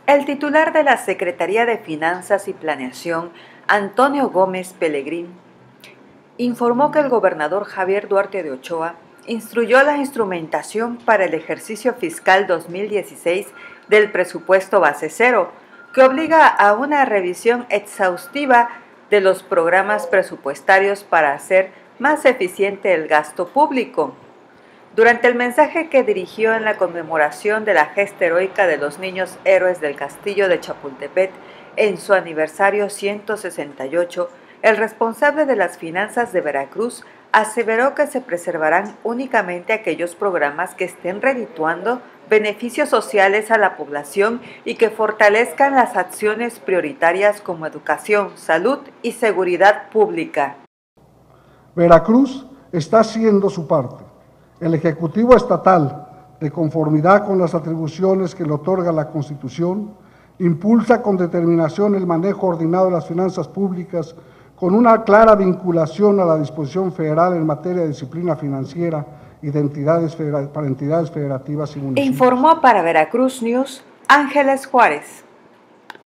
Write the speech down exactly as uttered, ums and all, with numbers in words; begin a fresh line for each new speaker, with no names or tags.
El titular de la Secretaría de Finanzas y Planeación, Antonio Gómez Pelegrín, informó que el gobernador Javier Duarte de Ochoa instruyó la instrumentación para el ejercicio fiscal dos mil dieciséis del presupuesto base cero, que obliga a una revisión exhaustiva de los programas presupuestarios para hacer más eficiente el gasto público. Durante el mensaje que dirigió en la conmemoración de la gesta heroica de los niños héroes del Castillo de Chapultepec en su aniversario ciento sesenta y ocho, el responsable de las finanzas de Veracruz aseveró que se preservarán únicamente aquellos programas que estén redituando beneficios sociales a la población y que fortalezcan las acciones prioritarias como educación, salud y seguridad pública.
Veracruz está haciendo su parte. El Ejecutivo Estatal, de conformidad con las atribuciones que le otorga la Constitución, impulsa con determinación el manejo ordenado de las finanzas públicas con una clara vinculación a la disposición federal en materia de disciplina financiera y de entidades para entidades federativas y municipios.
Informó para Veracruz News Ángeles Juárez.